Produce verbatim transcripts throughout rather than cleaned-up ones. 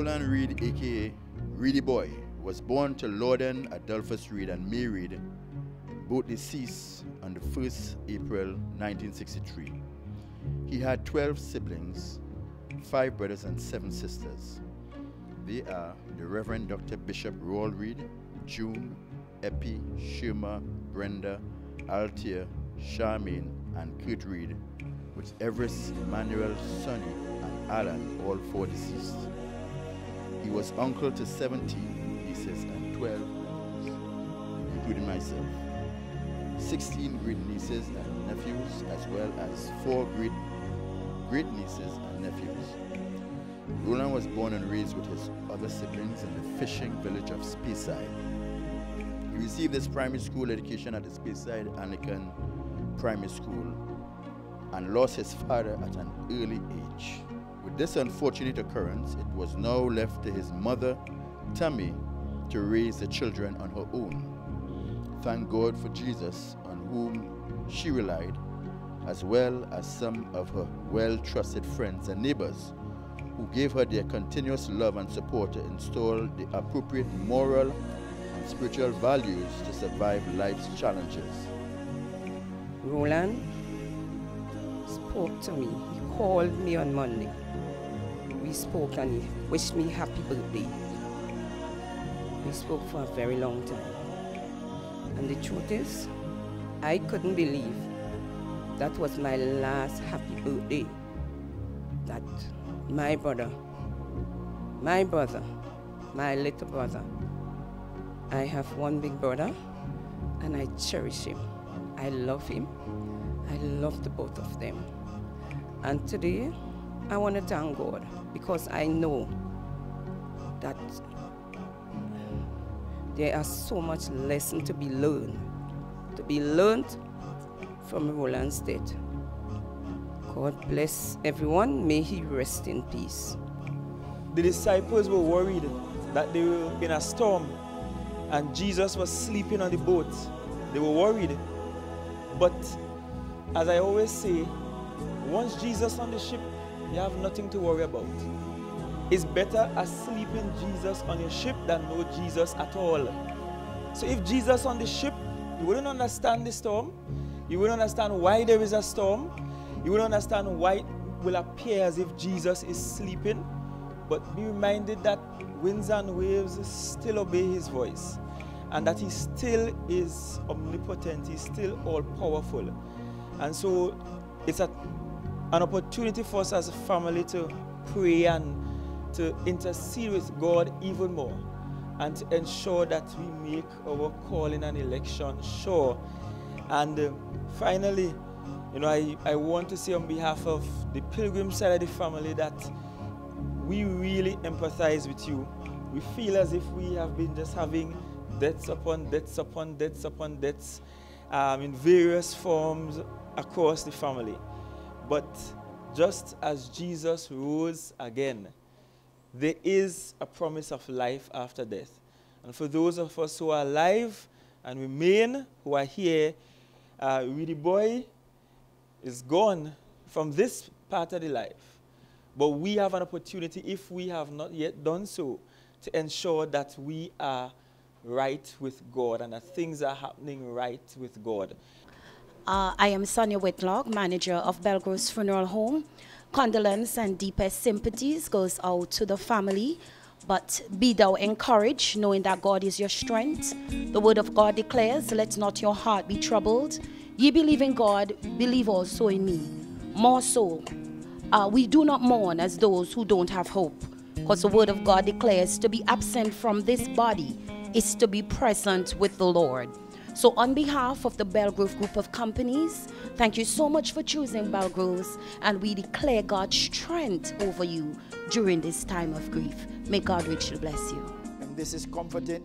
Roland Reid, aka Reidy Boy, was born to Roland Adolphus Reid and May Reid, both deceased on the first of April nineteen sixty-three. He had twelve siblings, five brothers and seven sisters. They are the Reverend Doctor Bishop Roland Reid, June, Epi, Shirma, Brenda, Althea, Charmaine, and Kurt Reid, with Everest, Emmanuel, Sonny, and Alan, all four deceased. He was uncle to seventeen nieces and twelve, including myself, sixteen great nieces and nephews, as well as four great great nieces and nephews. Roland was born and raised with his other siblings in the fishing village of Speyside. He received his primary school education at the Speyside Anglican Primary School and lost his father at an early age. With this unfortunate occurrence, it was now left to his mother, Tammy, to raise the children on her own. Thank God for Jesus, on whom she relied, as well as some of her well-trusted friends and neighbors, who gave her their continuous love and support to install the appropriate moral and spiritual values to survive life's challenges. Roland spoke to me. He called me on Monday. We spoke and he wished me happy birthday. We spoke for a very long time. And the truth is, I couldn't believe that was my last happy birthday. That my brother, my brother, my little brother, I have one big brother and I cherish him. I love him. I love the both of them. And today, I want to thank God because I know that there are so much lesson to be learned, to be learned from Roland's death. God bless everyone. May he rest in peace. The disciples were worried that they were in a storm and Jesus was sleeping on the boat. They were worried. But as I always say, once Jesus on the ship, you have nothing to worry about. It's better a sleeping Jesus on your ship than no Jesus at all. So if Jesus on the ship, you wouldn't understand the storm. You wouldn't understand why there is a storm. You wouldn't understand why it will appear as if Jesus is sleeping. But be reminded that winds and waves still obey his voice, and that he still is omnipotent, he's still all-powerful. And so it's a, an opportunity for us as a family to pray and to intercede with God even more, and to ensure that we make our calling and election sure. And uh, finally, you know, I, I want to say on behalf of the Pilgrim side of the family that we really empathize with you. We feel as if we have been just having debts upon debts upon debts upon debts um, in various forms across the family. But just as Jesus rose again, there is a promise of life after death. And for those of us who are alive and remain, who are here, uh, Reidy Boy is gone from this part of the life. But we have an opportunity, if we have not yet done so, to ensure that we are right with God and that things are happening right with God. Uh, I am Sonia Whitlock, manager of Belgrove's Funeral Home. Condolence and deepest sympathies goes out to the family, but be thou encouraged, knowing that God is your strength. The word of God declares, let not your heart be troubled. Ye believe in God, believe also in me. More so, uh, we do not mourn as those who don't have hope, because the word of God declares to be absent from this body is to be present with the Lord. So on behalf of the Belgrove Group of Companies, thank you so much for choosing Belgrove's, and we declare God's strength over you during this time of grief. May God richly bless you. And this is comforting.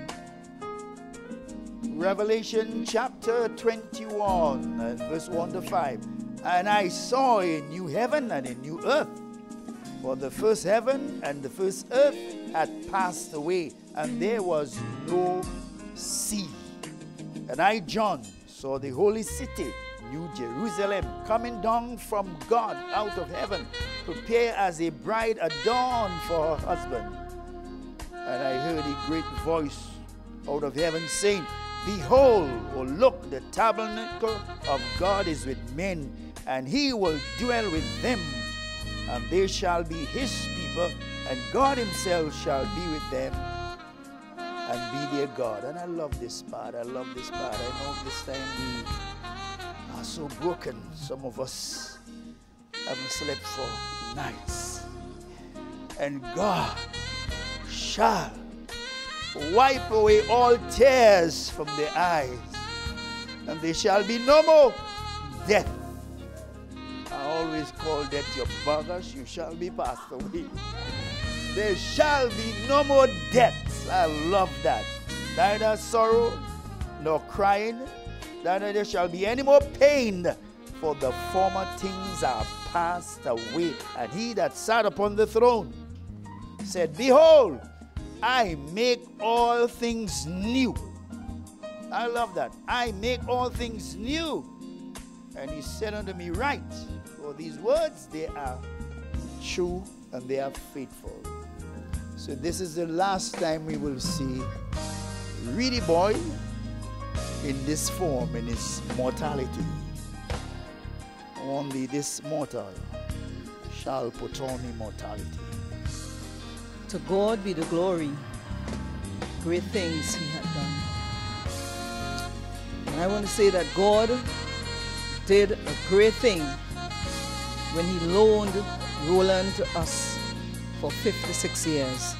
Revelation chapter twenty-one, and verse one to five. And I saw a new heaven and a new earth, for the first heaven and the first earth had passed away, and there was no sea. And I, John, saw the holy city, New Jerusalem, coming down from God out of heaven, prepare as a bride adorned for her husband. And I heard a great voice out of heaven saying, Behold, or look, the tabernacle of God is with men, and he will dwell with them, and they shall be his people, and God himself shall be with them and be their God. And I love this part. I love this part. I know this time we are so broken. Some of us haven't slept for nights. And God shall wipe away all tears from their eyes, and there shall be no more death. I always call death your baggage, you shall be passed away. There shall be no more death. I love that. Neither sorrow nor crying, neither there shall be any more pain, for the former things are passed away. And he that sat upon the throne said, Behold, I make all things new. I love that. I make all things new. And he said unto me, Write, for these words, they are true and they are faithful. So this is the last time we will see Reidy boy in this form, in his mortality. Only this mortal shall put on immortality. To God be the glory. Great things he had done. And I want to say that God did a great thing when he loaned Roland to us for fifty-six years.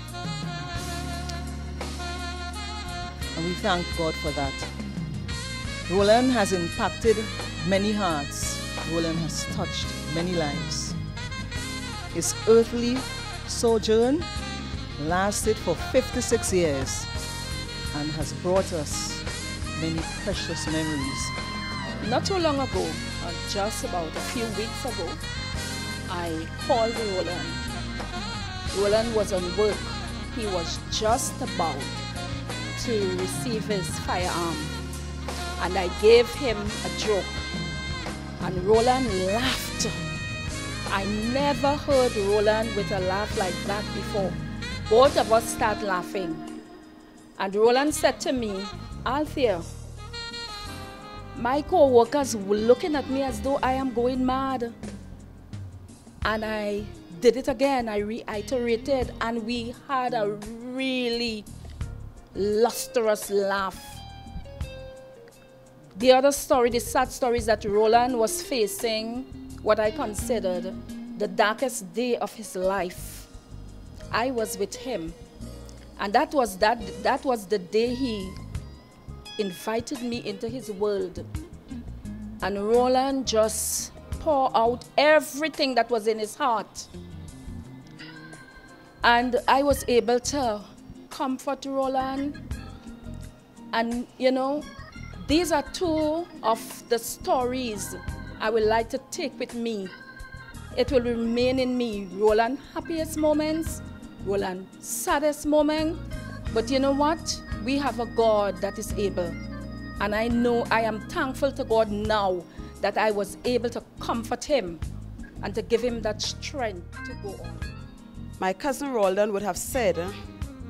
And we thank God for that. Roland has impacted many hearts. Roland has touched many lives. His earthly sojourn lasted for fifty-six years and has brought us many precious memories. Not too long ago, uh, just about a few weeks ago, I called Roland. Roland was on work. He was just about to receive his firearm. And I gave him a joke. And Roland laughed. I never heard Roland with a laugh like that before. Both of us start laughing. And Roland said to me, Althea, my co-workers were looking at me as though I am going mad. And I did it again. I reiterated, and we had a really lustrous laugh. The other story, the sad story, is that Roland was facing what I considered the darkest day of his life. I was with him, and that was, that, that was the day he invited me into his world. And Roland just poured out everything that was in his heart. And I was able to comfort Roland. And, you know, these are two of the stories I would like to take with me. It will remain in me. Roland's happiest moments, Roland's saddest moment. But you know what? We have a God that is able. And I know I am thankful to God now that I was able to comfort him and to give him that strength to go on. My cousin Roland would have said uh,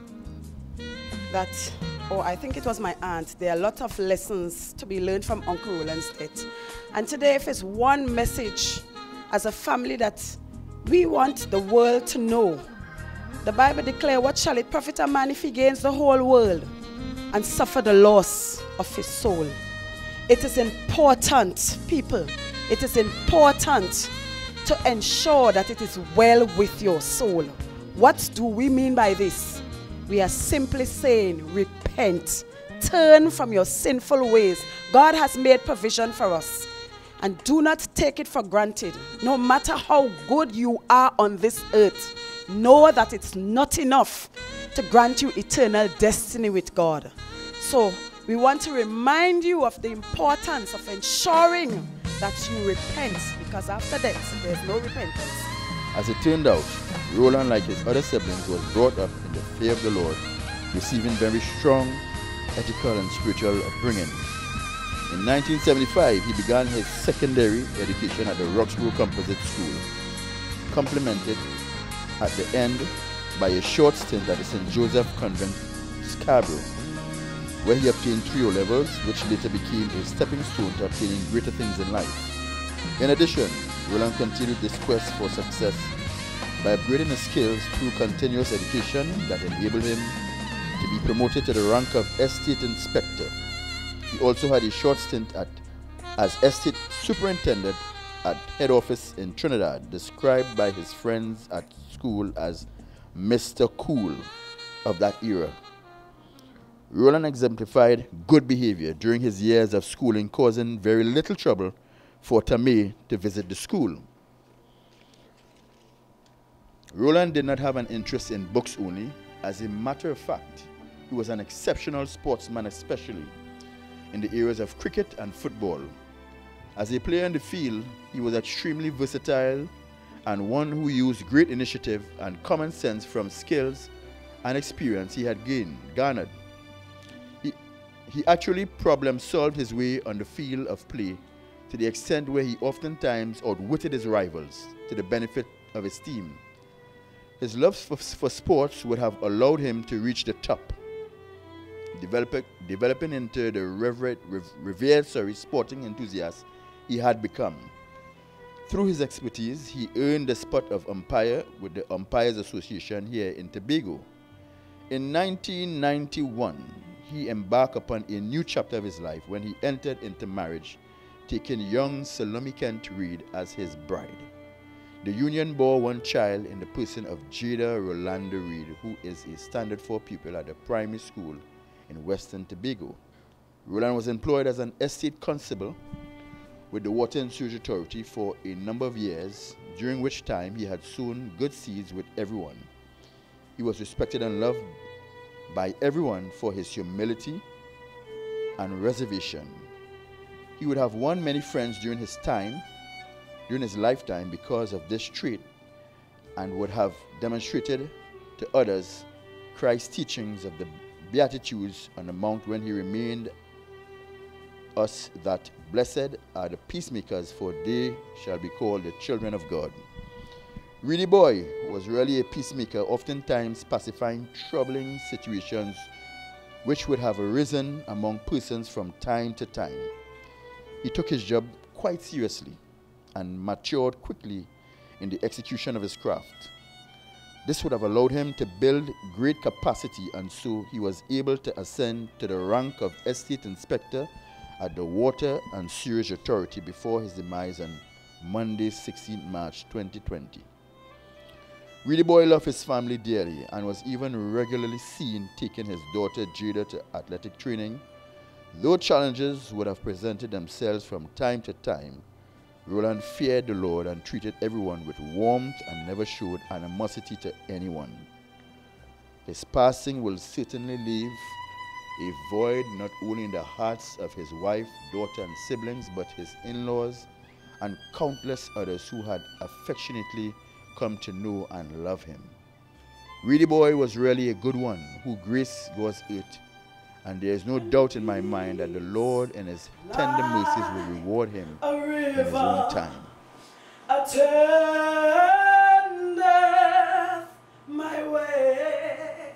that, or I think it was my aunt, there are a lot of lessons to be learned from Uncle Roland's death. And today, if it's one message as a family that we want the world to know, the Bible declares, what shall it profit a man if he gains the whole world and suffer the loss of his soul? It is important, people, it is important to ensure that it is well with your soul. What do we mean by this? We are simply saying, repent, turn from your sinful ways. God has made provision for us. And do not take it for granted. No matter how good you are on this earth, know that it's not enough to grant you eternal destiny with God. So we want to remind you of the importance of ensuring that you repent, because after that, there's no repentance. As it turned out, Roland, like his other siblings, was brought up in the fear of the Lord, receiving very strong ethical and spiritual upbringing. In nineteen seventy-five, he began his secondary education at the Roxborough Composite School. complemented at the end by a short stint at the Saint Joseph Convent, Scarborough, where he obtained three O levels, which later became a stepping stone to obtaining greater things in life. In addition, Roland continued this quest for success by upgrading his skills through continuous education that enabled him to be promoted to the rank of estate inspector. He also had a short stint at, as estate superintendent at head office in Trinidad, described by his friends at school as Mister Cool of that era. Roland exemplified good behavior during his years of schooling, causing very little trouble for Tamé to visit the school. Roland did not have an interest in books only. As a matter of fact, he was an exceptional sportsman, especially in the areas of cricket and football. As a player in the field, he was extremely versatile and one who used great initiative and common sense from skills and experience he had gained, garnered. He, he actually problem-solved his way on the field of play to the extent where he oftentimes outwitted his rivals to the benefit of his team. His love for, for sports would have allowed him to reach the top, developing, developing into the revered, revered sorry, sporting enthusiast he had become. Through his expertise, he earned the spot of umpire with the Umpires Association here in Tobago. In nineteen ninety-one, he embarked upon a new chapter of his life when he entered into marriage, taking young Salome Kent Reid as his bride. The union bore one child in the person of Jada Roland Reid, who is a standard four pupil at a primary school in Western Tobago. Roland was employed as an estate constable with the Water and Sewage Authority for a number of years, during which time he had sown good seeds with everyone. He was respected and loved by everyone for his humility and reservation. He would have won many friends during his time, during his lifetime, because of this trait, and would have demonstrated to others Christ's teachings of the Beatitudes on the Mount when he remained us that blessed are the peacemakers, for they shall be called the children of God. Reidy boy was really a peacemaker, oftentimes pacifying troubling situations which would have arisen among persons from time to time. He took his job quite seriously and matured quickly in the execution of his craft. This would have allowed him to build great capacity, and so he was able to ascend to the rank of estate inspector at the Water and Sewage Authority before his demise on Monday, sixteenth March twenty twenty. Reidy boy loved his family dearly and was even regularly seen taking his daughter Jada to athletic training. Though challenges would have presented themselves from time to time, Roland feared the Lord and treated everyone with warmth and never showed animosity to anyone. His passing will certainly leave a void not only in the hearts of his wife, daughter, and siblings, but his in-laws and countless others who had affectionately come to know and love him. Reidy boy was really a good one who graced God's earth, and there is no doubt in my mind that the Lord in his tender mercies will reward him in his own time. Attendeth my way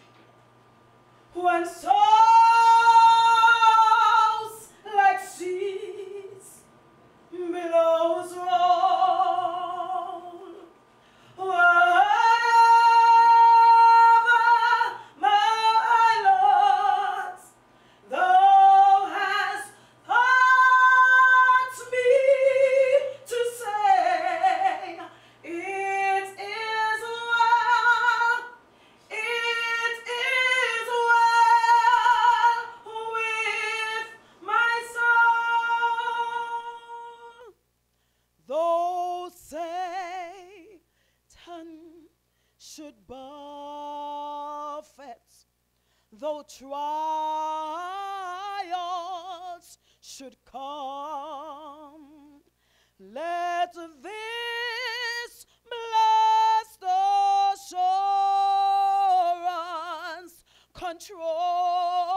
when souls like seas billows roll. Wherever my Lord, thou hast taught me to say, it is well, it is well with my soul. Though Satan should buffet, though trials should come, let this blessed assurance control